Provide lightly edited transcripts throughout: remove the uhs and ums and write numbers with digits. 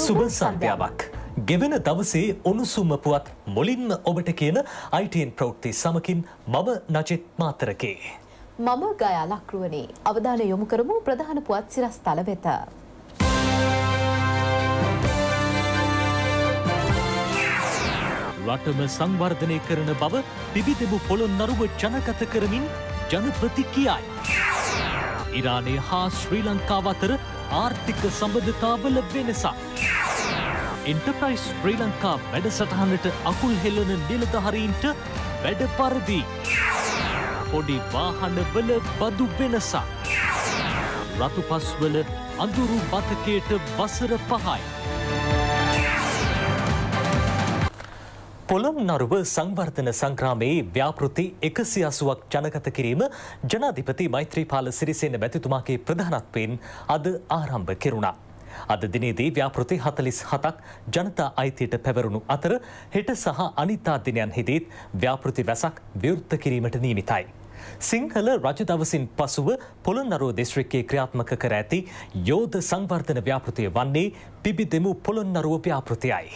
සුබ සන්ධ්‍යාවක්. ගෙවෙන දවසේ උණුසුම පුවත් මුලින්ම ඔබට කියන ITN ප්‍රවෘත්ති සමකින් මම නජිත් මාතරකේ. මම ගයා ලක්රුවනේ. අවධානය යොමු කරමු ප්‍රධාන පුවත් සිරස්තල වෙත. රටම සංවර්ධනය කරන බව පිබිදෙමු පොළොන්නරුව ජනගත කරමින් ජනප්‍රති කියයි. ඉරානය හා ශ්‍රී ලංකාව අතර ආර්ථික සම්බන්ධතාවල වෙනසක්. එන්ටර්ප්‍රයිස් ශ්‍රී ලංකා වැඩසටහනට අකුල් හෙළන නිලධාරීන්ට වැඩ පරිදි. පොඩි වාහනවල බදු වෙනසක්. රතුපස්වල අඳුරු බතකයට වසර 5යි. පොළොන්නරුව සංවර්ධන සංග්‍රාමයේ ව්‍යාපෘති 180ක් ජනගත කිරීම ජනාධිපති මෛත්‍රීපාල සිරිසේන මැතිතුමාගේ ප්‍රධානත්වයෙන් අද ආරම්භ කෙරුණා. අද දිනේදී ව්‍යාපෘති 47ක් ජනතා අයිතියට පැවරුණු අතර හෙට සහ අනිත්තා දිනයන්හිදීත් ව්‍යාපෘති වැසක් විවෘත කිරීමට නියමිතයි. සිංහල රජ දවසින් පසුව පොළොන්නරුව දිස්ත්‍රික්කයේ ක්‍රියාත්මක කර ඇති යෝධ සංවර්ධන ව්‍යාපෘතිය වන්නේ පිබිදෙමු පොළොන්නරුව ව්‍යාපෘතියයි.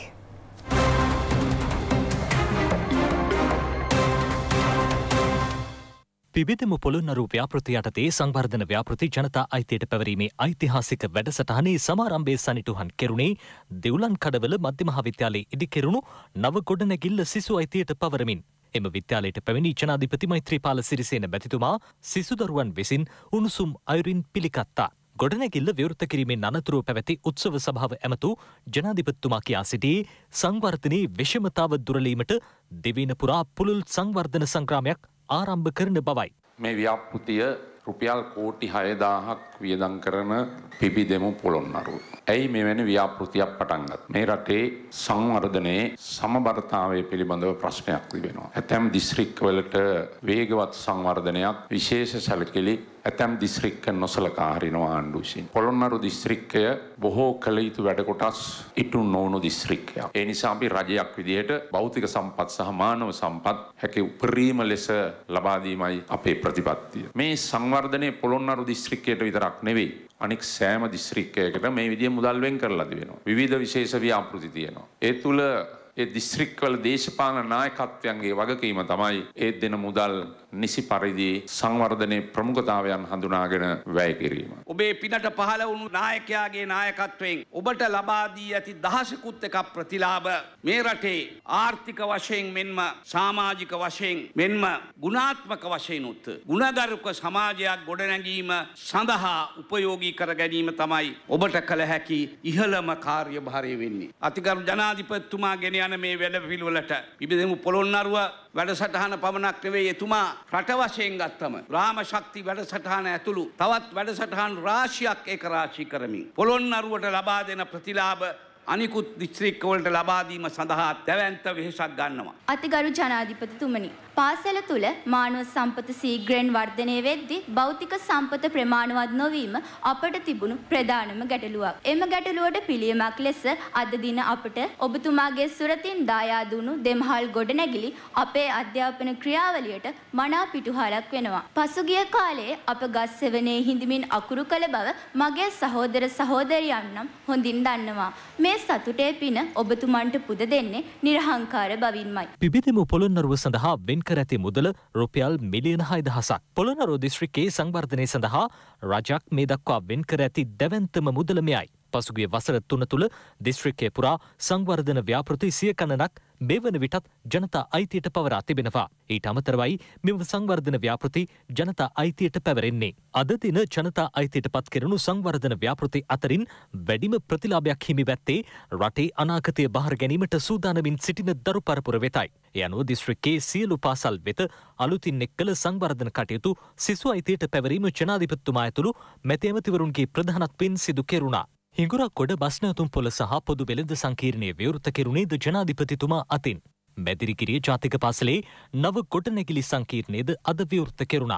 පිබිදෙමු පොළොන්නරුව ව්‍යාපෘතිය යටතේ සංවර්ධන ව්‍යාපෘති ජනතා අයිතියට පැවරීමේ ඓතිහාසික වැඩසටහනේ සමාරම්භයේ සනිටුහන් කෙරුණේ දෙව්ලන් කඩවල මධ්‍ය මහාවිද්‍යාලයේ ඉදිකෙරුණු නව ගොඩනැගිල්ල සිසු අයිතියට පවරමින් එම විද්‍යාලයට පැමිණි ජනාධිපති මෛත්‍රීපාල සිරිසේන මැතිතුමා සිසු දරුවන් විසින් උණුසුම් අයුරින් පිළිගත්තා. ගොඩනැගිල්ල විවෘත කිරීමෙන් අනතුරුව පැවති උත්සව සභාව ඇමතු ජනාධිපතිතුමා කියා සිටියේ සංවර්ධනයේ විෂමතාව දුරලීමට දෙවින පුරා පුළුල් සංවර්ධන සංග්‍රාමයක් ආරම්භ කරන බවයි. මේ ව්‍යාපෘතිය රුපියල් කෝටි 6000ක් වියදම් කරන පිබිදෙමු පොළොන්නරුව. ඇයි මෙවැනි ව්‍යාපෘතියක් පටන් ගත්තේ? මේ රටේ සංවර්ධනයේ සමබරතාවය පිළිබඳව ප්‍රශ්නයක් තිබෙනවා. ඇතැම් දිස්ත්‍රික්කවලට වේගවත් සංවර්ධනයක් විශේෂ සැලකිලි ඇතැම් දිස්ත්‍රික්ක නොසලකා හරිනවා ආණ්ඩුව විසින්. පොළොන්නරුව දිස්ත්‍රික්කය බොහෝ කළ යුතු වැඩ කොටස් ඉටු නොවුණු දිස්ත්‍රික්කයක්. ඒ නිසා අපි රජයක් විදිහට භෞතික සම්පත් සහ මානව සම්පත් හැකි උපරිම ලෙස ලබා දීමයි අපේ ප්‍රතිපත්තිය. මේ සංවර්ධනයේ පොළොන්නරුව දිස්ත්‍රික්කයට විතරක් නෙවෙයි අනෙක් සෑම දිස්ත්‍රික්කයකට මේ විදිහේ මුදල් වෙන් කරලා තිබෙනවා. විවිධ විශේෂ ව්‍යාපෘති තියෙනවා. ඒ තුල ඒ දිස්ත්‍රික්කවල දේශපාලන නායකත්වයන්ගේ වගකීම තමයි ඒ දෙන මුදල් නිසි පරිදි සංවර්ධනයේ ප්‍රමුඛතාවයන් හඳුනාගෙන වැය කිරීම. ඔබේ පිනට පහළ වුණු නායකයාගේ නායකත්වයෙන් ඔබට ලබා දී ඇති දහසකුත් එකක් ප්‍රතිලාභ මේ රටේ ආර්ථික වශයෙන් මෙන්ම සමාජික වශයෙන් මෙන්ම ගුණාත්මක වශයෙන් උත් ගුණගරුක සමාජයක් ගොඩනැගීම සඳහා උපයෝගී කර ගැනීම තමයි ඔබට කළ හැකි ඉහළම කාර්යභාරය වෙන්නේ. අතිගරු ජනාධිපතිතුමා ගෙන යන මේ වැඩ පිළිවෙලට පිබිදෙමු පොළොන්නරුව වැඩසටහන පමණක් නෙවෙයි එතුමා රට වශයෙන් ගත්තම රාම ශක්ති වැඩසටහන ඇතුළු තවත් වැඩසටහන් රාශියක් ඒක රාශී කරමින් පොළොන්නරුවට ලබා දෙන ප්‍රතිලාභ අනිකුත් දිස්ත්‍රික්කවලට ලබා දීම සඳහා දැවැන්ත වෙහෙසක් ගන්නවා. අතිගරු ජනාධිපතිතුමනි, පාසල තුල මානව සම්පත ශීඝ්‍රයෙන් වර්ධනය වෙද්දී භෞතික සම්පත ප්‍රමාණවත් නොවීම අපට තිබුණු ප්‍රධානම ගැටලුවක්. එම ගැටලුවට පිළියමක් ලෙස අද දින අපට ඔබතුමාගේ සුරතින් දායාද වුණු දෙමහල් ගොඩනැගිලි අපේ අධ්‍යාපන ක්‍රියාවලියට මනා පිටුහලක් වෙනවා. පසුගිය කාලයේ අප ගස් සෙවණේ හිඳමින් අකුරු කළ බව මගේ සහෝදර සහෝදරියන් නම් හොඳින් දන්නවා. මේ සතුටේ පින ඔබතුමන්ට පුද දෙන්නේ නිර්හංකාර බවින්මයි. පිබිදෙමු පොළොන්නරුව සඳහා වෙන් කර ඇති මුදල රුපියල් මිලියන 6000ක්. පොළොන්නරුව දිස්ත්‍රික්කයේ සංවර්ධනය සඳහා රජයක් මේ දක්වා වෙන් කර ඇති දැවැන්තම මුදල මෙයයි. පසුගිය වසර 3 තුළ දිස්ත්‍රික්කයේ පුරා සංවර්ධන ව්‍යාපෘති 100 ගණනක් මේ වන විටත් ජනතා අයිතියට පවරා තිබෙනවා. ඊට අමතරවයි මෙම සංවර්ධන ව්‍යාපෘති ජනතා අයිතියට පැවරෙන්නේ. අද දින ජනතා අයිතියට පත් කෙරුණු සංවර්ධන ව්‍යාපෘති අතරින් වැඩිම ප්‍රතිලාභයක් හිමි වැත්තේ රටේ අනාගතය බාර ගැනීමට සූදානමින් සිටින දරු පරපුර වෙතයි. ඒ අනුව දිස්ත්‍රික්කයේ සියලු පාසල් වෙත අලුතින් එක් කළ සංවර්ධන කටයුතු සිසු අයිතියට පැවරීම ජනාධිපතිතුමා ඇතුළු මැති ඇමතිවරුන්ගේ ප්‍රධානත්වයෙන් සිදු කෙරුණා. හිඟුරක්ගොඩ බස්නාතුම් පොළ සහ පොදු වෙළඳ සංකීර්ණය විවෘත කෙරුණේද ජනාධිපතිතුමා අතින්. මැදිරිගිරිය ජාතික පාසලේ නව ගොඩනැගිලි සංකීර්ණයද අද විවෘත කෙරුණා.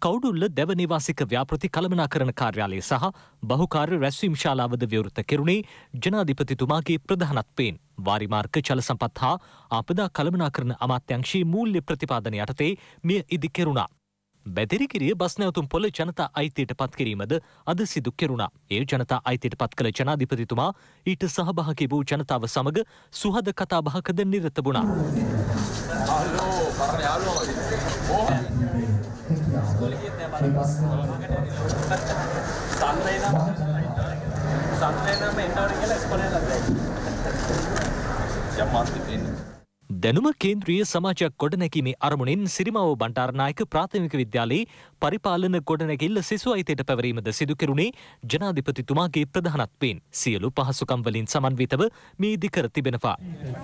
කවුඩුල්ල දෙව නිවාසික ව්‍යාපෘති කළමනාකරණ කාර්යාලය සහ බහුකාර්ය රැස්වීම් ශාලාවද විවෘත කෙරුණේ ජනාධිපතිතුමාගේ ප්‍රධානත්වයෙන්. වාරිමාර්ග ජල සම්පත් හා ආපදා කළමනාකරණ අමාත්‍යංශයේ මූල්‍ය ප්‍රතිපාදන යටතේ මෙය ඉදි කෙරුණා. බැදිරිකිරිය බස් නැවතුම් පොළ ජනතා අයිතියට පත් කිරීමද අද සිදු කෙරුණා. ඒ ජනතා අයිතියට පත් කළ ජනාධිපතිතුමා ඊට සහභාගී වූ ජනතාව සමග සුහද කතාබහකද නිරත වුණා. දැනුම කේන්ද්‍රීය සමාජයක් ගොඩනැගීමේ අරමුණින් සිරිමාව බණ්ඩාරනායක ප්‍රාථමික විද්‍යාලයේ පරිපාලන ගොඩනැගිල්ල සිසු අයිතියට පැවරීමද සිදු කෙරුණේ ජනාධිපතිතුමාගේ ප්‍රධානත්වයෙන්. සියලු පහසුකම් වලින් සමන්විතව මේ ඉදිකර තිබෙනවා.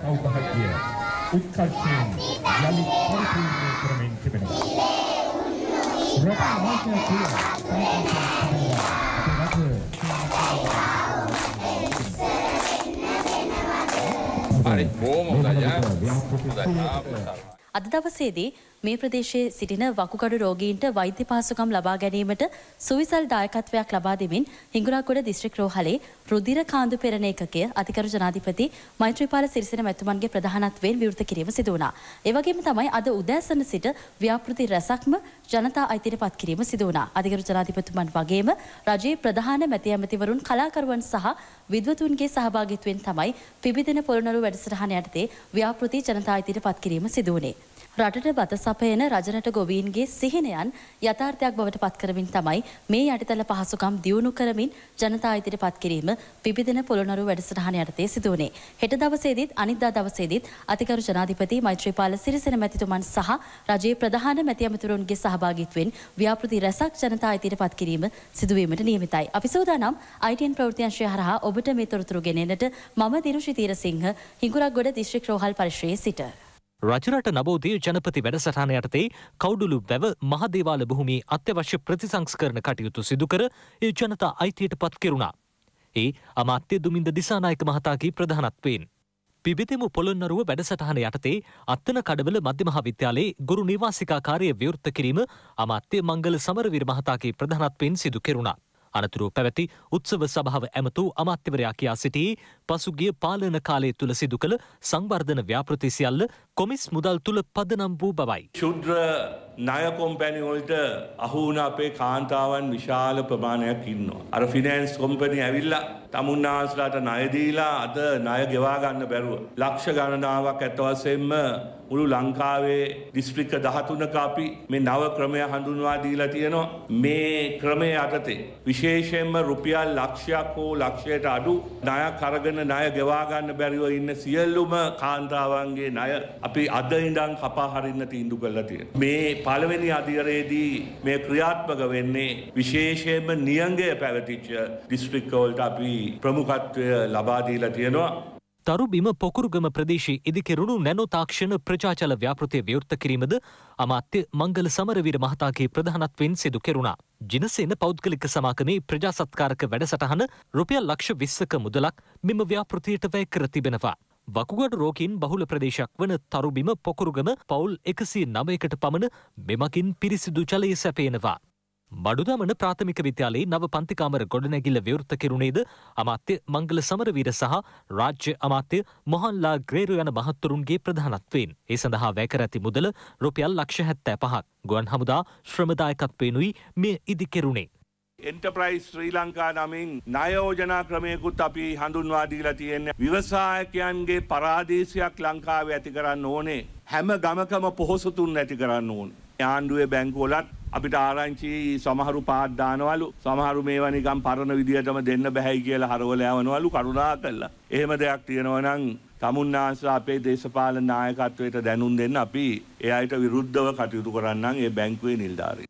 අද දවසේදී මේ ප්‍රදේශයේ සිටින වකුගඩු රෝගීන්ට වෛද්‍ය පහසුකම් ලබා ගැනීමට සුවිසල් දායකත්වයක් ලබා දෙමින් හිඟුරක්ගොඩ දිස්ත්‍රික් රෝහලේ රුධිර කාන්දු පෙරණ ඒකකය අධිකරු ජනාධිපති මෛත්‍රීපාල සිරිසේන මැතිතුමන්ගේ ප්‍රධානත්වයෙන් විවෘත කිරීම සිදු වුණා. ඒ වගේම තමයි අද උදෑසන සිට ව්‍යාපෘති රැසක්ම ජනතා අයිතියට පත් කිරීම සිදු වුණා. අධිකරු ජනාධිපතිතුමන් වගේම රජයේ ප්‍රධාන මැති ඇමතිවරුන් කලාකරුවන් සහ විද්වතුන්ගේ සහභාගීත්වයෙන් තමයි පිබිදෙන පොළොන්නරු වැඩසටහන යටතේ ව්‍යාපෘති ජනතා අයිතියට පත් කිරීම සිදු වුණේ. රටට බත සපයන රජරට ගොවීන්ගේ සිහිනයන් යථාර්ථයක් බවට පත් කරමින් තමයි මේ යටිතල පහසුකම් දියුණු කරමින් ජනතා අයිතියට පත් කිරීම පිබිදෙන පොළොන්නරු වැඩසටහන යටතේ සිදු වුණේ. හෙට දවසේදීත් අනිද්දා දවසේදීත් අතිගරු ජනාධිපති මෛත්‍රීපාල සිරිසේන මැතිතුමන් සහ රජයේ ප්‍රධාන මැති ඇමතිවරුන්ගේ සහභාගීත්වයෙන් ව්‍යාපෘති රැසක් ජනතා අයිතියට පත් කිරීම සිදුවීමට නියමිතයි. අපි සූදානම් ITN ප්‍රවෘත්ති අංශය හරහා ඔබට මේ තොරතුරු ගෙනෙන්නට මම දිනුෂි තීරසිංහ හිඟුරක්ගොඩ දිස්ත්‍රික් රෝහල් පරිශ්‍රයේ සිට. රජරට නවෝදය ජනපති වැඩසටහන යටතේ කවුඩුළු වැව මහදේවාල භූමියේ අත්‍යවශ්‍ය ප්‍රතිසංස්කරණ කටයුතු සිදුකර ඒ ජනතා අයිතියට පත් කෙරුණා. ඒ අමාත්‍ය දුමින්ද දිසානායක මහතාගේ ප්‍රධානත්වයෙන්. පිබිදෙමු පොළොන්නරුව වැඩසටහන යටතේ අත්තන කඩවල මධ්‍ය මහා විද්‍යාලයේ ගුරු නිවාසිකා කාර්ය විවෘත කිරීම අමාත්‍ය මංගල සමරවීර මහතාගේ ප්‍රධානත්වයෙන් සිදු කෙරුණා. අනතුරුව පැවැති උත්සව සභාව ඇමතු අමාත්‍යවරයා කියා සිටී පසුගිය පාලන කාලය තුල සිදු කළ සංවර්ධන ව්‍යාපෘති සියල්ල කොමිස් මුදල් තුල පදනම් වූ බවයි. ශුද්‍ර ණය කොම්පැනි වලට අහු වුණ අපේ කාන්තාවන් විශාල ප්‍රමාණයක් ඉන්නවා. අර ෆිනෑන්ස් කොම්පැනි ඇවිල්ලා තමුන්නාන්සලාට ණය දීලා අද ණය ගෙවා ගන්න බැරුව ලක්ෂ ගණනාවක් ඇත්ත වශයෙන්ම මුළු ලංකාවේ දිස්ත්‍රික්ක 13ක අපි මේ නව ක්‍රමය හඳුන්වා දීලා තියෙනවා. මේ ක්‍රමය යටතේ විශේෂයෙන්ම රුපියල් ලක්ෂයක් හෝ ලක්ෂයට අඩු ණයක් අරගෙන ණය ගෙවා ගන්න බැරිව ඉන්න සියලුම කාන්තාවන්ගේ ණය අපි අද ඉඳන් කපා හරින්න තීන්දුව කරලා තියෙනවා. මේ පළවෙනි අධිරේදී මේ ක්‍රියාත්මක වෙන්නේ විශේෂයෙන්ම නියංගය පැවතිච්ච දිස්ත්‍රික්කවලට අපි ප්‍රමුඛත්වය ලබා දීලා තියෙනවා. තරුබිම පොකුරුගම ප්‍රදේශයේ ඉදිකෙරුණු නැනෝ තාක්ෂණ ප්‍රජාචල ව්‍යාපෘතිය විවෘත කිරීමද අමාත්‍ය මංගල සමරවීර මහතාගේ ප්‍රධානත්වයෙන් සිදු කෙරුණා. ජිනසේන පෞද්ගලික සමාගමේ ප්‍රජාසත්කාරක වැඩසටහන රුපියල් ලක්ෂ 20ක මුදලක් මෙම ව්‍යාපෘතියට වැය කර තිබෙනවා. වකුගඩු රෝගීන් බහුල ප්‍රදේශයක් වන තරුබිම පොකුරුගම පවුල් 109කට පමණ මෙමගින් පිරිසිදු ජලය සැපයනවා. බඩුදමන ප්‍රාථමික විද්‍යාලයේ නව පන්තිකාමර ගොඩනැගිල්ල විවෘත කෙරුණේද අමාත්‍ය මංගල සමරවීර සහ රාජ්‍ය අමාත්‍ය මොහන්ලා ග්‍රේරු යන මහත්තුරුන්ගේ ප්‍රධානත්වයෙන්. ඒ සඳහා වැය කර ඇති මුදල රුපියල් ලක්ෂ 75ක්. ගුවන් හමුදා ශ්‍රමදායකත්වයෙනුයි මෙය ඉදි කෙරුණේ. එන්ටර්ප්‍රයිස් ශ්‍රී ලංකා නමින් ණය යෝජනා ක්‍රමයකුත් අපි හඳුන්වා දීලා තියෙන්නේ. ව්‍යවසායකයන්ගේ පරාදේශයක් ලංකාවේ ඇති කරන්න ඕනේ. හැම ගමකම පොහොසතුන් ඇති කරන්න ඕනේ. ආණ්ඩුවේ බැංකුවලත් අපිට ආරංචි සමහරු පාත් දානවලු, සමහරු මේවා නිකන් පරණ විදියටම දෙන්න බෑයි කියලා හරවල යවනවලු. කරුණා කළා. එහෙම දෙයක් තියෙනවා නම් තමුන්නාන්සලා අපේ දේශපාලන නායකත්වයට දැනුම් දෙන්න. අපි ඒ අයට විරුද්ධව කටයුතු කරන්නම් ඒ බැංකුවේ නිලධාරීන්.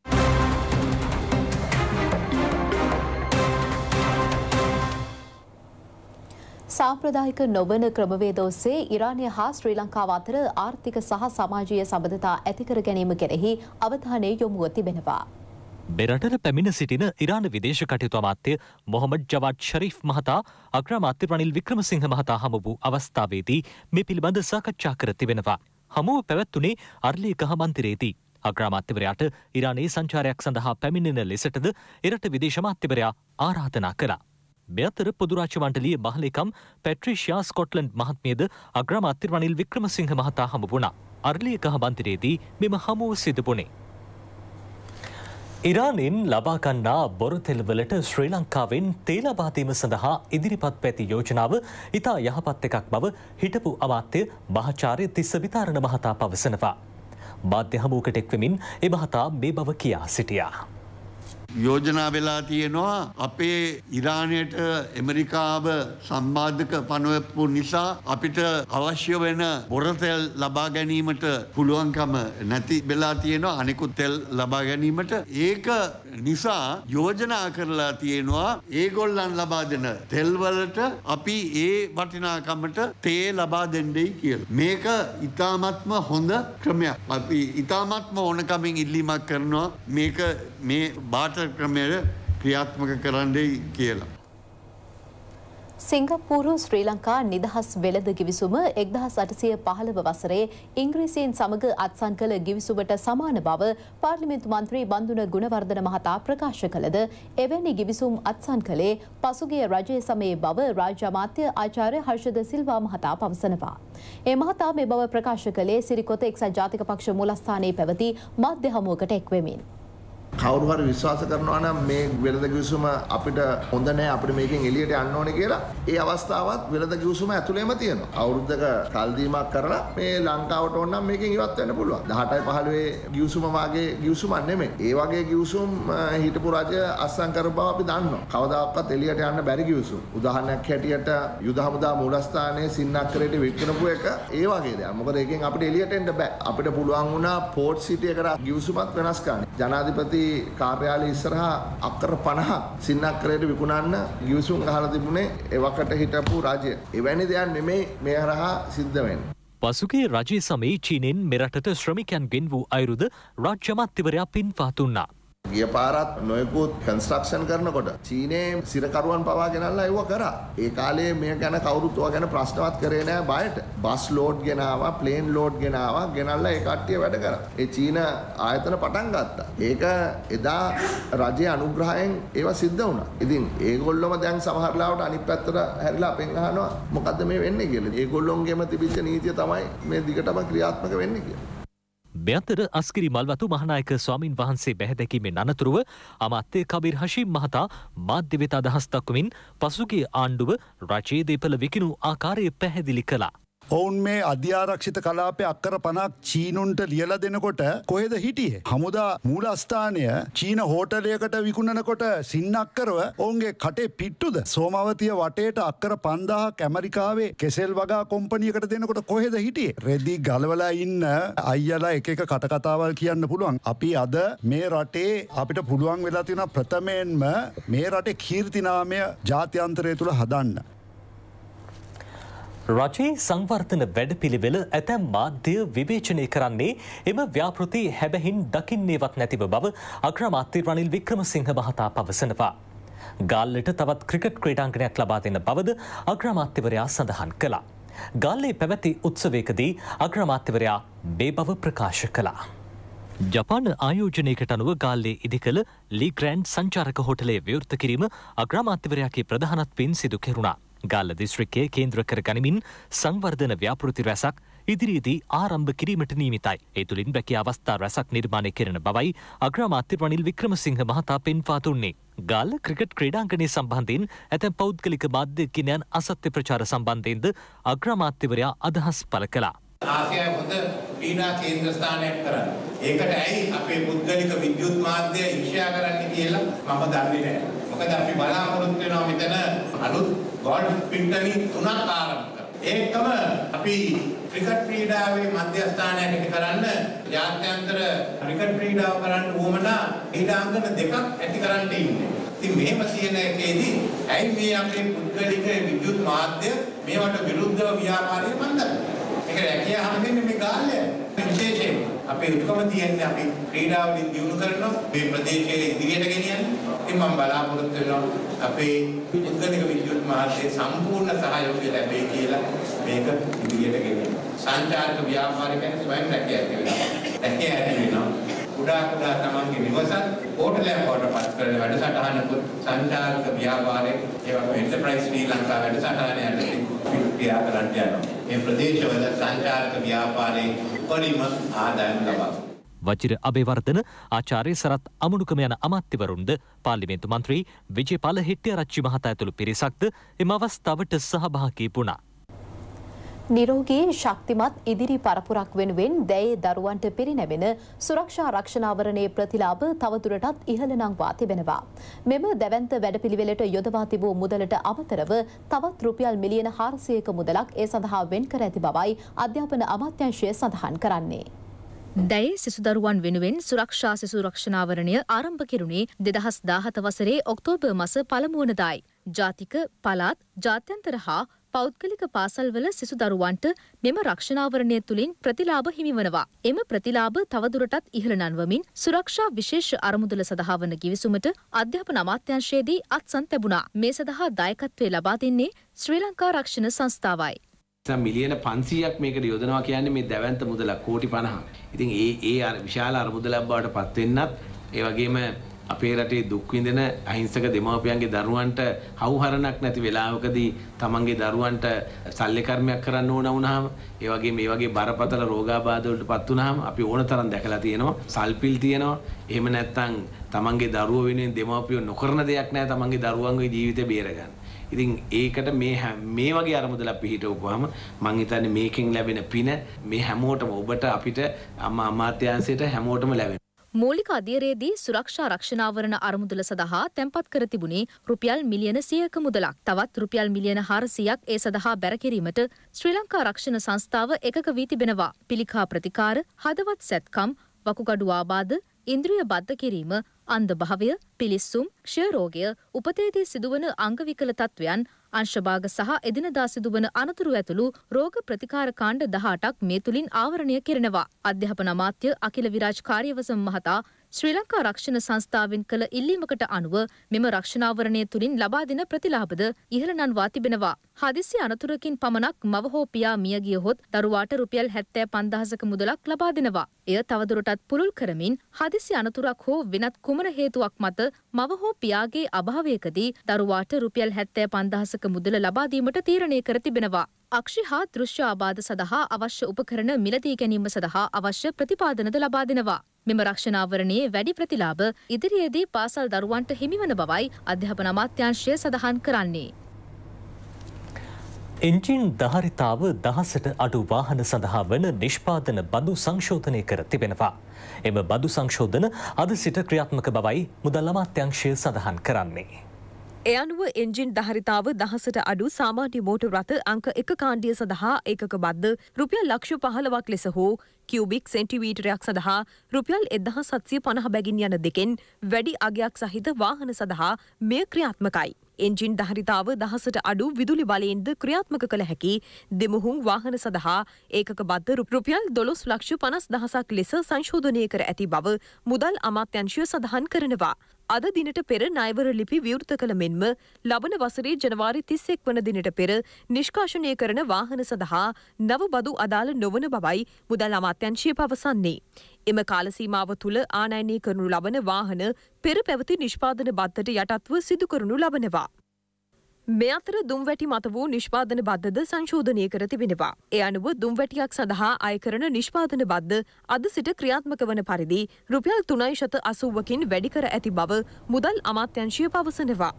සාම්ප්‍රදායික නොවන ක්‍රමවේද ඔස්සේ ඉරානය හා ශ්‍රී ලංකාව අතර ආර්ථික සහ සමාජීය සබඳතා ඇති කර ගැනීම කෙරෙහි අවධානය යොමුව තිබෙනවා. මෙරටට පැමිණ සිටින ඉරාන විදේශ කටයුතු අමාත්‍ය මොහොමඩ් ජවාඩ් ෂරීෆ් මහතා අග්‍රාමාත්‍ය රනිල් වික්‍රමසිංහ මහතා හමු වූ අවස්ථාවේදී මේ පිළිබඳ සාකච්ඡා කර තිබෙනවා. හමුව පැවැත්වුණේ අර්ලීගහ මන්දිරයේදී. අග්‍රාමාත්‍යවරයාට ඉරානයේ සංචාරයක් සඳහා පැමිණෙන ලෙසටද එරට විදේශ අමාත්‍යවරයා ආරාධනා කළා. මේ අතර පොදු රාජ්‍ය මණ්ඩලයේ මහලේකම් පැට්‍රිෂියා ස්කොට්ලන්ඩ් මහත්මියද අග්‍රාමාත්‍ය රනිල් වික්‍රමසිංහ මහතා හමු වුණා. අර්ලියකහ මන්දිරයේදී මෙම හමුව සිදු වුණේ. ඉරානයෙන් ලබා ගන්නා බොරු තෙල් වලට ශ්‍රී ලංකාවෙන් තෙල් ලබා දීම සඳහා ඉදිරිපත් පැති යෝජනාව ඉතා යහපත් එකක් බව හිටපු අමාත්‍ය මහාචාර්ය තිස්ස විතාරණ මහතා පවසනවා. මාධ්‍ය හමුවකට එක්වෙමින් ඒ මහතා මේ බව කියා සිටියා. යෝජනා වෙලා තියෙනවා අපේ ඉරානයට ඇමරිකාව සම්බාධක පනවපු නිසා අපිට අවශ්‍ය වෙන බොරතෙල් ලබා ගැනීමට පුළුවන්කම නැති වෙලා තියෙනවා අනිකුත් තෙල් ලබා ගැනීමට. ඒක නිසා යෝජනා කරලා තියෙනවා ඒගොල්ලන් ලබා දෙන තෙල් වලට අපි ඒ වටිනාකමට තේ ලබා දෙන්නයි කියලා. මේක ඉතාමත්ම හොඳ ක්‍රමයක්. අපි ඉතාමත්ම ඕනකමින් ඉල්ලීමක් කරනවා මේක මේ බාට ක්‍රමයට ක්‍රියාත්මක කරන්නයි කියලා. සිංගප්පූරු ශ්‍රී ලංකා නිදහස් වෙළඳ ගිවිසුම 1815 වසරේ ඉංග්‍රීසීන් සමග අත්සන් කළ ගිවිසුමට සමාන බව පාර්ලිමේන්තු මන්ත්‍රී බන්දුන ගුණවර්ධන මහතා ප්‍රකාශ කළද එවැනි ගිවිසුම් අත්සන් කළේ පසුගිය රජයේ සමයේ බව රාජ්‍ය අමාත්‍ය ආචාර්ය හර්ෂද සිල්වා මහතා පවසනවා. ඒ මහතා මේ බව ප්‍රකාශ කළේ සිරිකොත එක්සත් ජාතික පක්ෂ මූලස්ථානයේ පැවති මාධ්‍ය හමුවකට එක්වෙමින්. කවුරු හරි විශ්වාස කරනවා නම් මේ වෙළඳ කිවිසුම අපිට හොඳ නැහැ අපිට මේකෙන් එළියට යන්න ඕනේ කියලා ඒ අවස්ථාවත් වෙළඳ කිවිසුම ඇතුළේම තියෙනවා. අවුරුද්දක කල්දීමක් කරලා මේ ලංකාවට ඕන නම් මේකෙන් ඉවත් වෙන්න පුළුවන්. 18 15 කිවිසුම වාගේ කිවිසුමක් නෙමෙයි. ඒ වගේ කිවිසුම් හිටපු රජය අත්සන් කරපු බව අපි දන්නවා. කවදාකවත් එළියට යන්න බැරි කිවිසුම්. උදාහරණයක් හැටියට යුද හමුදා මූලස්ථානයේ සින්නක්කරේට වික්කනපු එක ඒ වගේ දෙයක්. මොකද ඒකෙන් අපිට එළියට එන්න බෑ. අපිට පුළුවන් වුණා පෝට් සිටි එකට කිවිසුමත් වෙනස් කරන්න. ජනාධිපති කාර්යාලය ඉස්සරහා අක්කර 50 සින්නක්කරේට විකුණන්න ගිවිසුම් ගහලා තිබුණේ එවකට හිටපු රජය. එවැනි දෙයක් නෙමෙයි මේ හරහා සිද්ධ වෙන්නේ. පසුගිය රජයේ සමයේ චීනෙන් මෙරටට ශ්‍රමිකයන් ගෙන් වූ අයුරුද රාජ්‍ය අමාත්‍යවරයා පින්වා දුන්නා. ගිය පාරත් නොයෙකුත් කන්ස්ට්‍රක්ෂන් කරනකොට චීනේ සිරකරුවන් පවා ගෙනල්ලා ඒව කරා. ඒ කාලේ මේ ගැන කවුරුත් ඔය ගැන ප්‍රශ්නවත් කරේ නෑ බයට. බස් ලෝඩ් ගෙනාවා, ප්ලේන් ලෝඩ් ගෙනාවා, ගෙනල්ලා ඒ කට්ටිය වැඩ කරා. ඒ චීන ආයතන පටන් ගත්තා. ඒක එදා රජයේ අනුග්‍රහයෙන් ඒවා සිද්ධ වුණා. ඉතින් ඒගොල්ලොම දැන් සමහර ලාවට අනිත් පැත්තට හැරිලා අපෙන් අහනවා මොකද්ද මේ වෙන්නේ කියලා. ඒගොල්ලොන්ගේම තිබිච්ච නීතිය තමයි මේ දිගටම ක්‍රියාත්මක වෙන්නේ කියලා. මේ අතර අස්කිරි මල්වතු මහානායක ස්වාමින් වහන්සේ බැහැදැකීමෙන් අනතුරුව අමාත්‍ය කබීර් හෂීම් මහතා මාධ්‍ය වෙත අදහස් දක්වමින් පසුගිය ආණ්ඩුව රජයේ දේපළ විකිණු ආකාරය පැහැදිලි කළා. ඔවුන් මේ අධ්‍යාරක්ෂිත කලාපේ අක්කර 50ක් චීනුන්ට ලියලා දෙනකොට කොහෙද හිටියේ? හමුදා මූලස්ථානය චීන හෝටලයකට විකුණනකොට සින්නක්කරව ඔවුන්ගේ කටේ පිට්ටුද? සෝමවතිය වටේට අක්කර 5000ක් ඇමරිකාවේ කෙසෙල් වගා කොම්පැනියකට දෙනකොට කොහෙද හිටියේ? රෙදි ගලවලා ඉන්න අයියලා එක එක කටකතාවල් කියන්න පුළුවන්. අපි අද මේ රටේ අපිට පුළුවන් වෙලා තියෙන ප්‍රථමයෙන්ම මේ රටේ කීර්තිනාමය ජාත්‍යන්තරය තුල හදන්න. රජයේ සංවර්ධන වැඩපිළිවෙල ඇතැම් මාධ්‍ය විවේචනය කරන්නේ එම ව්‍යාපෘති හැබැහින් දකින්නේවත් නැතිව බව අග්‍රාමාත්‍ය රනිල් වික්‍රමසිංහ මහතා පවසනවා. ගාල්ලට තවත් ක්‍රිකට් ක්‍රීඩාංගණයක් ලබා දෙන බවද අග්‍රාමාත්‍යවරයා සඳහන් කළා. ගාල්ලේ පැවැති උත්සවයකදී අග්‍රාමාත්‍යවරයා මේ බව ප්‍රකාශ කළා. ජපාන ආයෝජනයකට අනුව ගාල්ලේ ඉදිකළ ලී ග්‍රෑන්ඩ් සංචාරක හෝටලයේ විවෘත කිරීම අග්‍රාමාත්‍යවරයාගේ ප්‍රධානත්වයෙන් සිදු කෙරුණා. ගාල්ල දිස්ත්‍රික්කයේ කේන්ද්‍ර කර ගනිමින් සංවර්ධන ව්‍යාපෘති රැසක් ඉදිරියේදී ආරම්භ කිරීමට නියමිතයි. ඒ තුළින් බැකී අවස්ථා රැසක් නිර්මාණය කෙරෙන බවයි අග්‍රාමාත්‍ය රනිල් වික්‍රමසිංහ මහතා පෙන්වා දුන්නේ. ගාල්ල ක්‍රිකට් ක්‍රීඩාංගණය සම්බන්ධයෙන් ඇතැම් පෞද්ගලික මාධ්‍ය කිනයන් අසත්‍ය ප්‍රචාර සම්බන්ධයෙන්ද අග්‍රාමාත්‍යවරයා අදහස් පළ කළා. ආසියාවේ හොඳ ක්‍රීඩා කේන්ද්‍ර ස්ථානයක් කරන්න. ඒකට ඇයි අපේ පුද්ගලික විද්‍යුත් මාධ්‍ය ඉක්ෂා කරන්න කියලා මම දන්නේ නැහැ. මොකද අපි බලාපොරොත්තු වෙනවා මෙතන අලුත් ගෝල්ෆ් පිට්ටනි 3ක් ආරම්භ කරනවා. ඒකම අපි ක්‍රිකට් ක්‍රීඩාවේ මධ්‍යස්ථානයකට කරන්න ජාත්‍යන්තර ක්‍රිකට් ක්‍රීඩාව කරන්න උවමනා ක්‍රීඩාංගන 2ක් ඇති කරන්න ඉන්නේ. ඉතින් මෙහෙම කියන එකේදී ඇයි මේ අපේ පුද්ගලික විද්‍යුත් මාධ්‍ය මේවට විරුද්ධව ව්‍යාපාරය මන්දන්නේ? ඒක රැකියාව හම්බෙන්නේ මේ ගාල්ලේ විශේෂයෙන් අපේ උත්කම තියන්නේ අපි ක්‍රීඩාවලින් දියුණු කරනවා මේ ප්‍රදේශයේ ඉදිරියට ගෙනියන්න. ඉතින් මම බලාපොරොත්තු වෙනවා අපේ පුද්ගලික විද්‍යුත් මාර්ගයේ සම්පූර්ණ සහයෝගය ලැබෙයි කියලා මේක ඉදිරියට ගෙනියන්න. සංචාරක ව්‍යාපාරිකයන් ස්වයං රැකියාව වෙනවා. රැකියාව ඇති වෙනවා. කුඩා තමන්ගේ නිවසත් හෝටලයක් බවට පත් කරන වැඩසටහනකුත් සංචාරක ව්‍යාපාරයේ ඒ වගේම එන්ටර්ප්‍රයිස් ශ්‍රී ලංකා වැඩසටහන යටතේ ක්‍රියා කරන්න යනවා. මේ ප්‍රදේශවල සංචාරක ව්‍යාපාරයේ උපරිම ආදායම් ලබා වජිර අබේවර්ධන ආචාර්ය සරත් අමුණුකම යන අමාත්‍යවරුන්ද පාර්ලිමේන්තු මන්ත්‍රී විජේපාල හෙට්ටිආරච්චි මහතා ඇතුළු පිරිසක්ද එම අවස්ථාවට සහභාගී වුණා. නිරෝගී ශක්තිමත් ඉදිරි පරපුරක් වෙනුවෙන් දැයේ දරුවන්ට පිරිනැමෙන සුරක්ෂා ආරක්ෂණාවරණයේ ප්‍රතිලාභ තවදුරටත් ඉහළ නංවා තිබෙනවා. මෙම දැවැන්ත වැඩපිළිවෙලට යොදවා තිබූ මුදලට අමතරව තවත් රුපියල් මිලියන 400ක මුදලක් ඒ සඳහා වෙන් කර ඇති බවයි අධ්‍යාපන අමාත්‍යාංශය සඳහන් කරන්නේ. දැයේ සිසුදරුවන් වෙනුවෙන් සුරක්ෂා සිසු රක්ෂණාවරණය ආරම්භ කෙරුණේ 2017 වසරේ ඔක්තෝබර් මාස පළමු වනදායි. ජාතික, පළාත්, ජාත්‍යන්තර හා පෞද්ගලික පාසල්වල සිසු දරුවන්ට මෙම රක්ෂණාවරණය තුළින් ප්‍රතිලාභ හිමිවනවා. එම ප්‍රතිලාභ තවදුරටත් ඉහළ නංවමින් සුරක්ෂා විශේෂ අරමුදල සඳහා වන ගිවිසුමට අධ්‍යාපන අමාත්‍යාංශයේදී අත්සන් තැබුණා. මේ සඳහා දායකත්වය ලබා දෙන්නේ ශ්‍රී ලංකා රක්ෂණ සංස්ථාවයි. මිලියන 500ක් මේකට යොදනවා කියන්නේ මේ දැවැන්ත මුදලක් කෝටි 50. ඉතින් ඒ විශාල අරමුදලක් බවට පත් වෙන්නත් ඒ වගේම අපේ රටේ දුක් විඳින අහිංසක දෙමව්පියන්ගේ දරුවන්ට හවුහරණක් නැති වෙලාවකදී තමන්ගේ දරුවන්ට ශල්‍ය කර්මයක් කරන්න ඕන වුණාම ඒ වගේ මේ වගේ බරපතල රෝගාබාධ වලටපත් වුණාම අපි ඕන තරම් දැකලා තියෙනවා. සල්පිල් තියෙනවා. එහෙම නැත්නම් තමන්ගේ දරුවෝ වෙනුවෙන් දෙමව්පියෝ නොකරන දෙයක් නැහැ තමන්ගේ දරුවන්ගේ ජීවිතය බේරගන්න. ඉතින් ඒකට මේ වගේ අරමුදලක් පිළිහිටවුවාම මම හිතන්නේ මේකෙන් ලැබෙන පින මේ හැමෝටම ඔබට අපිට අමාත්‍යාංශයට හැමෝටම ලැබෙනවා. මූලික අධීරයේදී සුරක්ෂා රක්ෂණාවරණ අරමුදල සඳහා තැන්පත් කර තිබුණේ රුපියල් මිලියන 100ක මුදලක්. තවත් රුපියල් මිලියන 400ක් ඒ සඳහා බැර කිරීමට ශ්‍රී ලංකා රක්ෂණ සංස්ථාව එකක වී තිබෙනවා. පිළිකා ප්‍රතිකාර, හදවත් සැත්කම්, වකුගඩු ආබාධ, ඉන්ද්‍රිය බද්ධ කිරීම, අන්ධ භාවය, පිලිස්සුම්, ක්ෂය රෝගය, උපතේදී සිදුවන අංග විකල තත්ත්වයන්, අංශභාග සහ එදිනදා සිදුවන අනතුරු ඇතුළු රෝග ප්‍රතිකාර කාණ්ඩ 18ක් මේ තුලින් ආවරණය කෙරෙනවා. අධ්‍යාපන අමාත්‍ය අකිල විරාජ් කාර්යවසම් මහතා ශ්‍රී ලංකා රක්ෂණ සංස්ථාවෙන් කළ ඉල්ලීමකට අනුව මෙම රක්ෂණාවරණය තුලින් ලබා දෙන ප්‍රතිලාභද ඉහළ නංවා තිබෙනවා. හදිසි අනතුරකින් පමණක් මව හෝ පියා මිය ගියහොත් දරුවාට රුපියල් 75000ක මුදලක් ලබා දෙනවා. එය තවදුරටත් පුළුල් කරමින් හදිසි අනතුරක් හෝ වෙනත් කුමන හේතුවක් මත මව හෝ පියාගේ අභාවයකදී දරුවාට රුපියල් 75000ක මුදල ලබා දීමට තීරණය කර තිබෙනවා. අක්ෂි හා දෘශ්‍ය ආබාධ සඳහා අවශ්‍ය උපකරණ මිලදී ගැනීම සඳහා අවශ්‍ය ප්‍රතිපාදනද ලබා දෙනවා. මෙම රක්ෂණාවරණයේ වැඩි ප්‍රතිලාභ ඉදිරියේදී පාසල් දරුවන්ට හිමිවන බවයි අධ්‍යාපන අමාත්‍යාංශය සඳහන් කරන්නේ. එන්ජින් ධාරිතාව දහසට අඩු වාහන සඳහා වන නිෂ්පාදන බදු සංශෝධනය කර තිබෙනවා. එම බදු සංශෝධන අද සිට ක්‍රියාත්මක බවයි මුදල් අමාත්‍යාංශය සඳහන් කරන්නේ. ඒ අනුව එන්ජින් ධාරිතාව දහසට අඩු සාමාන්‍ය මෝටර් රථ අංක 1 කාණ්ඩිය සඳහා ඒකක බද්ද රුපියල් ලක්ෂ 15ක් ලෙස හෝ කියුබික් සෙන්ටිමීටරයක් සඳහා රුපියල් 1750 බැගින් යන දෙකෙන් වැඩි අගයක් සහිත වාහන සඳහා මෙය ක්‍රියාත්මකයි. එන්ජින් ධාරිතාව දහසට අඩු විදුලි බලයෙන්ද ක්‍රියාත්මක කළ හැකි දෙමුහුම් වාහන සඳහා ඒකක බද්ද රුපියල් 12,50,000ක් ලෙස සංශෝධනය කර ඇති බව මුදල් අමාත්‍යාංශය සඳහන් කරනවා. අද දිනට පෙර ණයවර ලිපි විවෘත කළ මෙන්ම ලබන වසරේ ජනවාරි 31 වන දිනට පෙර නිෂ්කාශනය කරන වාහන සඳහා නව බදු අදාළ නොවන බවයි මුදල් අමාත්‍යාංශය පවසන්නේ. එම කාල සීමාව තුළ ආනයනය කරනු ලබන වාහන පෙර පැවති නිෂ්පාදන බද්දට යටත්ව සිදු කරනු ලබනවා. මේ අතර දුම්වැටි මත වූ නිෂ්පාදන බද්දද සංශෝධනය කර තිබෙනවා. ඒ අනුව දුම්වැටියක් සඳහා අය කරන නිෂ්පාදන බද්ද අද සිට ක්‍රියාත්මක වන පරිදි රුපියල් 380කින් වැඩි කර ඇති බව මුදල් අමාත්‍යාංශය පවසනවා.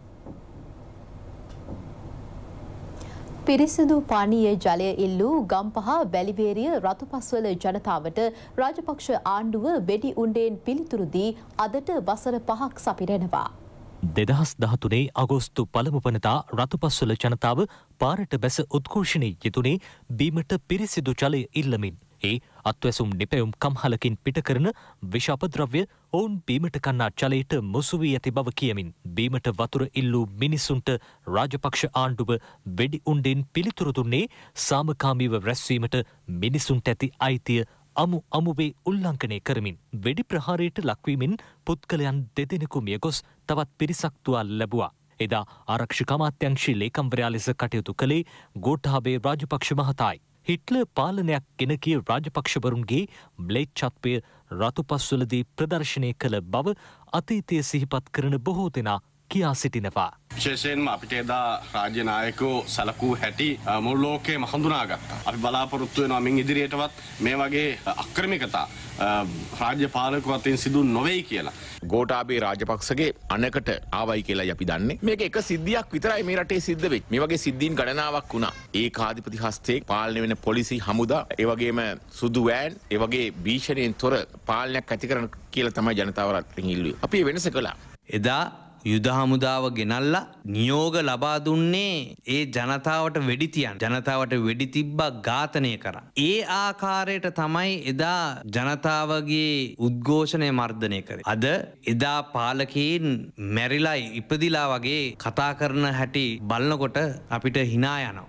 පිරිසිදු පානීය ජලය ඉල්ලූ ගම්පහ වැලිවේරිය රතුපස්වල ජනතාවට රාජපක්ෂ ආණ්ඩුව වෙඩි උණ්ඩෙන් පිළිතුරු දී අදට වසර 5ක් සපිරෙනවා. 2013 අගෝස්තු 1 වනදා රතුපස්වල ජනතාව පාරට බැස උද්ඝෝෂණයේ යෙදුනේ බීමට පිරිසිදු ජලය ඉල්ලමින්. ඒ අත්වැසුම් නිපැයුම් කම්හලකින් පිට කරන විෂාපද්‍රව්‍ය ඔවුන් බීමට කන්නා ජලයට මුසු වී ඇති බව කියමින් බීමට වතුර ඉල්ලූ මිනිසුන්ට රාජපක්ෂ ආණ්ඩුව වෙඩි උණ්ඩෙන් පිළිතුරු දුන්නේ සාමකාමීව රැස්වීමට මිනිසුන්ට ඇති අයිතිය අමුවේ උල්ලංඝනය කරමින් වෙඩි ප්‍රහාරයට ලක්වීමෙන් පුද්ගලයන් දෙදෙනෙකු මිය ගොස් තවත් පිරිසක් තුවාල ලැබුවා. එදා ආරක්ෂක අමාත්‍යාංශයේ ලේකම්වරයා ලෙස කටයුතු කළේ ගෝඨාභය රාජපක්ෂ මහතායි. හිට්ලර් පාලනයක් ගෙන ගිය රාජපක්ෂවරුන්ගේ ම්ලේච්ඡත්වය රතුපස්වලදී ප්‍රදර්ශනය කළ බව අතීතය සිහිපත් කරන බොහෝ දෙනා කියා සිටිනවා. විශේෂයෙන්ම අපිට එදා රාජ්‍ය නායකයෝ සලකූ හැටි මුළු ලෝකෙම හඳුනාගත්තා. අපි බලාපොරොත්තු වෙනවා මින් ඉදිරියටවත් මේ වගේ අක්‍රමිකතා රාජ්‍ය පාලකයෝ අතින් සිදු නොවේයි කියලා. ගෝඨාභය රාජපක්ෂගේ අනකට ආවයි කියලා අපි දන්නේ. මේක එක සිද්ධියක් විතරයි මේ රටේ සිද්ධ වෙච්ච. මේ වගේ සිද්ධීන් ගණනාවක් වුණා. ඒකාධිපති හස්තේ පාලනය වෙන පොලිසි හමුදා, ඒ වගේම සුදු වෑන්, ඒ වගේ භීෂණයෙන් තොර පාලනයක් ඇති කරන කියලා තමයි ජනතාව රටින් ඉල්ලුවේ. අපි මේ වෙනස කළා. එදා යුද හමුදාව ගෙනල්ලා නියෝග ලබා දුන්නේ ඒ ජනතාවට වෙඩි තියන්න. ජනතාවට වෙඩි තිබ්බා ඝාතනය කරා. ඒ ආකාරයට තමයි එදා ජනතාවගේ උද්ඝෝෂණය මර්ධනය කරේ. අද එදා පාලකයන් මැරිලා ඉපදිලා වගේ කතා කරන හැටි බලනකොට අපිට hina යනවා.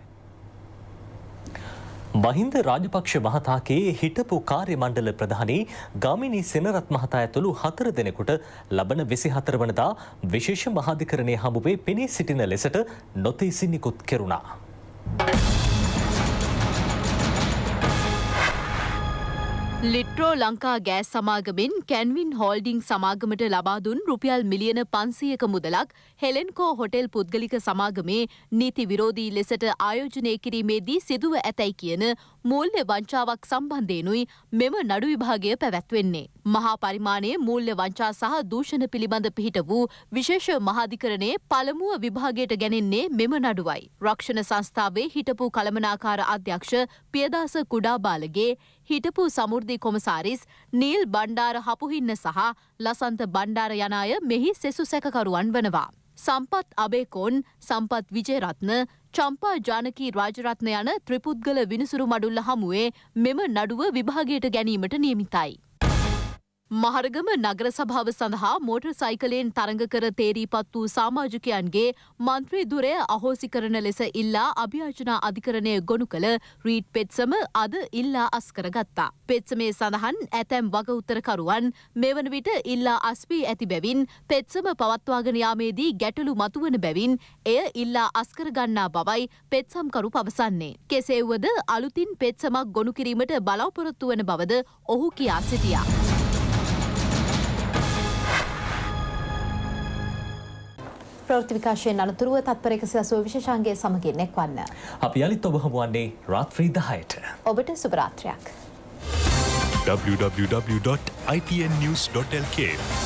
මහින්ද රාජපක්ෂ මහතාගේ හිටපු කාර්ය මණ්ඩල ප්‍රධානී ගාමිණී සෙනරත් මහතා ඇතුළු 4 දෙනෙකුට ලබන 24 වනදා විශේෂ මහාධිකරණයේ හමුවේ පෙනී සිටින ලෙසට නොතීසි නිකුත් කෙරුණා. ලිට්‍රෝ ලංකා ගෑස් සමාගමෙන් කැන්වින් හෝල්ඩිං සමාගමට ලබා දුන් රුපියල් මිලියන 500ක මුදලක් හෙලෙන්කෝ හොටෙල් පුද්ගලික සමාගමේ නීති විරෝධී ලෙසට ආයෝජනය කිරීමේදී සිදුව ඇතැයි කියන මූල්‍ය වංචාවක් සම්බන්ධයෙනුයි මෙම නඩු විභාගය පැවැත්වෙන්නේ. මහා පරිමාණයේ මූල්‍ය වංචා සහ දූෂණ පිළිබඳ පිහිට වූ විශේෂ මහාධිකරණයේ පළමුව විභාගයට ගැනෙන්නේ මෙම නඩුවයි. රක්ෂණ සංස්ථාවේ හිටපු කළමනාකාර අධ්‍යක්ෂ පියදාස කුඩාබාලගේ හිටපු සමෘද්ධි කොමසාරිස් නීල් බණ්ඩාර හපුහින්න සහ ලසන්ත බණ්ඩාර යන අය මෙහි සෙසු සැකකරුවන් වනවා. සම්පත් අබේකෝන්, සම්පත් විජේරත්න, චම්පා ජානකී රාජරත්න යන ත්‍රිපුද්ගල විනිසුරු මඩුල්ල හමුවේ මෙම නඩුව විභාගයට ගැනීමට නියමිතයි. මහරගම නගර සභාව සඳහා මෝටර් සයිකලයෙන් තරඟ කර තේරීපත් වූ සමාජිකයන්ගේ මන්ත්‍රී දුරය අහෝසි කරන ලෙස ඉල්ලා අභියාචනා අධිකරණය ගොනු කළ රීඩ් පෙත්සම අද ඉල්ලා අස්කරගත්තා. පෙත්සමේ සඳහන් ඇතැම් වග උත්තරකරුවන් මෙවන විට ඉල්ලා අස්වී ඇති බැවින් පෙත්සම පවත්වාගෙන යාමේදී ගැටලු මතුවන බැවින් එය ඉල්ලා අස්කරගන්නා බවයි පෙත්සම්කරු පවසන්නේ. කෙසේ වුවද අලුතින් පෙත්සමක් ගොනු කිරීමට බලාපොරොත්තු වන බවද ඔහු කියා සිටියා. ප්‍රවෘත්ති විකාශයෙන් අනතුරුව තත්පර 180 විශේෂාංගයේ සමගින් එක්වන්න. අපි යලිත් ඔබ හමුවන්නේ රාත්‍රී 10ට. ඔබට සුබ රාත්‍රියක්. www.itnnews.lk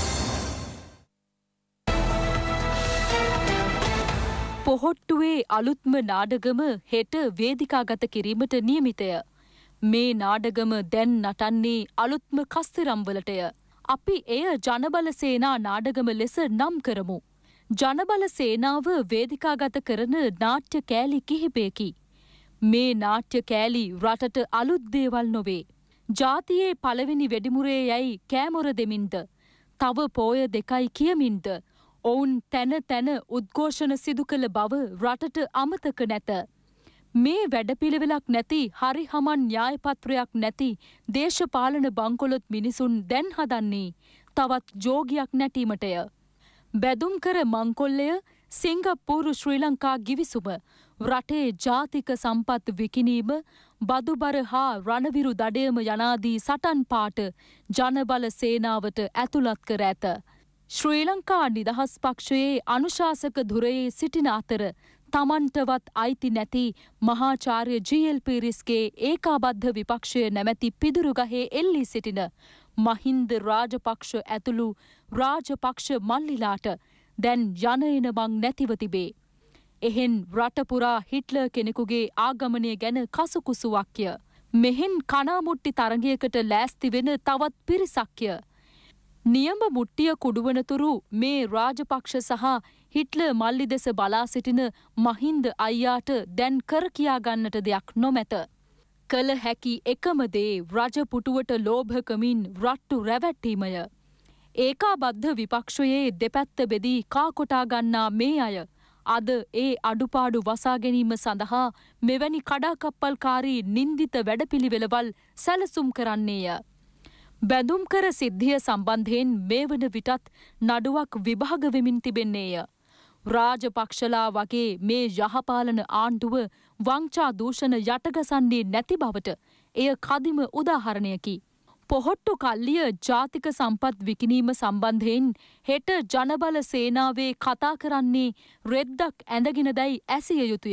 පොහොට්ටුවේ අලුත්ම නාඩගම හෙට වේදිකාගත කිරීමට නියමිතය. මේ නාඩගම දැන් නටන්නේ අලුත්ම කස්තිරම්වලටය. අපි එය ජනබල සේනා නාඩගම ලෙස නම් කරමු. ජනබල සේනාව වේදිකාගත කරන නාට්‍ය කෑලි කිහිපයකි. මේ නාට්‍ය කෑලි රටට අලුත් දේවල් නොවේ. ජාතියේ පළවෙනි වෙඩිමුරේ යැයි කෑමොර දෙමින්ද, තව පෝය 2යි කියමින්ද ඔවුන් තැන තැන උද්ඝෝෂණ සිදු කළ බව රටට අමතක නැත. මේ වැඩපිළිවෙලක් නැති හරි හමන් න්‍යායපත්‍රයක් නැති දේශපාලන බංකොලොත් මිනිසුන් දැන් හදන්නේ තවත් ජෝගියක් නැටීමටය. බැදුම්කර මංකොල්ලය, සිංගප්පූරු ශ්‍රී ලංකා ගිවිසුම, රටේ ජාතික සම්පත් විකිණීම, බදුබර හා රණවිරු දඩයම යනාදී සටන් පාට ජනබල සේනාවට ඇතුළත් කර ඇත. ශ්‍රී ලංකා නිදහස් පක්ෂයේ අනුශාසක ධුරයේ සිටින අතර තමන්ටවත් අයිති නැති මහාචාර්ය ජී.එල්. පීරිස්ගේ ඒකාබද්ධ විපක්ෂය නැමැති පිදුරුගහේ එල්ලී සිටින මහින්ද රාජපක්ෂ ඇතුළු රාජපක්ෂ මල්ලිලාට දැන් යන එන මං නැතිව තිබේ. එහෙන් රටපුරා හිට්ලර් කෙනෙකුගේ ආගමනය ගැන කසුකුසුවක්ය. මෙහෙන් කනාමුට්ටි තරගයකට ලෑස්ති වෙන තවත් පිරිසක්ය. නියම මුට්ටිය කුඩුවනතුරු මේ රාජපක්ෂ සහ හිට්ලර් මල්ලි දෙස බලා සිටින මහින්ද අයියාට දැන් කර කියා ගන්නට දෙයක් නොමැත. කළ හැකි එකම දේ රජපුටුවට ලෝභකමින් රට්ටු රැවැට්ටීමය. ඒකාබද්ධ විපක්ෂයේ දෙපැත්ත බෙදී කා කොටා ගන්නා මේ අය අද ඒ අඩුපාඩු වසා ගැනීම සඳහා මෙවැනි කඩාකප්පල්කාරී නින්දිත වැඩපිළිවෙළවල් සැලසුම් කරන්නේය. බැඳුම්කර සිද්ධිය සම්බන්ධයෙන් මේ වන විටත් නඩුවක් විභාග වෙමින් තිබෙන්නේය. රාජපක්ෂලා වගේ මේ යහපාලන ආණ්ඩුව වංචා දූෂණ යටගසන්නේ නැති බවට එය කදිම උදාහරණයකි. පොහොට්ටු කල්ලිය ජාතික සම්පත් විකිණීම සම්බන්ධයෙන් හෙට ජනබල සේනාවේ කතා කරන්නේ රෙද්දක් ඇඳගෙනදැයි ඇසිය යුතුය.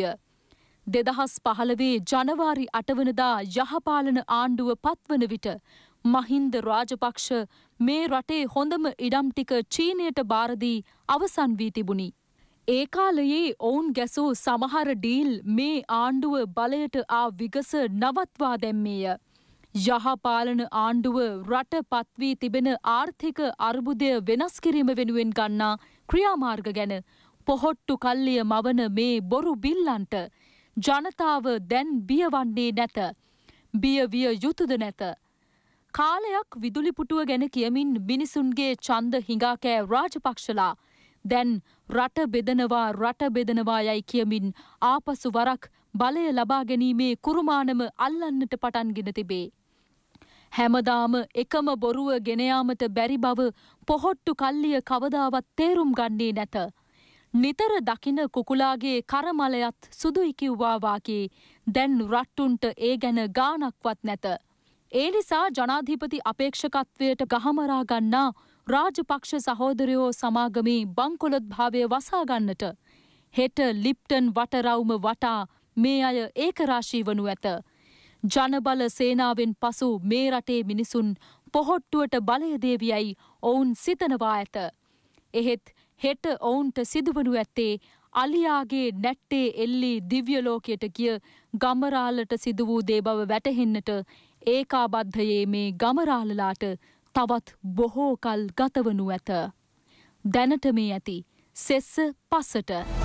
2015 ජනවාරි 8 වනදා යහපාලන ආණ්ඩුව පත්වන විට මහින්ද රාජපක්ෂ මේ රටේ හොඳම ඉඩම් ටික චීනයට බාරදී අවසන් වී තිබුණි. ඒ කාලයේ ඔවුන් ගැසූ සමහර ඩීල් මේ ආණ්ඩුව බලයට ආ විගස නවත්වා දැම්මේය. යහපාලන ආණ්ඩුව රට පත්වී තිබෙන ආර්ථික අර්බුදය වෙනස් කිරීම වෙනුවෙන් ගන්නා ක්‍රියාමාර්ග ගැන පොහොට්ටු කල්ලිය මවන මේ බොරු බිල්ලන්ට ජනතාව දැන් බියවන්නේ නැත. බියවිය යුතුද නැත. කාලයක් විදුලිපුටුව ගැන කියමින් මිනිසුන්ගේ ඡන්ද හිඟා කෑ රාජපක්ෂලා දැන් රට බෙදනවා යයි කියමින් ආපසු වරක් බලය ලබා ගැනීමේ කුරුමානම අල්ලන්නට පටන්ගෙන තිබේ. හැමදාම එකම බොරුව ගෙන යාමට බැරි බව පොහොට්ටු කල්ලිය කවදාවත් තේරුම් ගන්නේ නැත. නිතර දකින කුකුලාගේ කරමලයත් සුදුයි කිව්වා වාගේ දැන් රට්ටුන්ට ඒ ගැන ගානක්වත් නැත. ඒ නිසා ජනාධිපති අපේක්ෂකත්වයට ගහමරා ගන්නා රාජපක්ෂ සහෝදරයෝ සමාගමේ බංකොලොත් භාවය වසා ගන්නට හෙට ලිප්ටන් වටරවුම වටා මේ අය ඒකරාශී වනු ඇත. ජනබල සේනාවෙන් පසු මේ රටේ මිනිසුන් පොහොට්ටුවට බලය දේවියයි ඔවුන් සිතනවා ඇත. එහෙත් හෙට ඔවුන්ට සිදුවනු ඇත්තේ අලියාගේ නැට්ටේ එල්ලී දිව්‍ය ලෝකයට ගිය ගමරාලට සිදු වූ දේ බව වැටහෙන්නට ඒකාබද්ධයේ මේ ගමරාලලාට තවත් බොහෝ කල් ගතවනු ඇත. දැනට මේ ඇති සෙස්ස පසට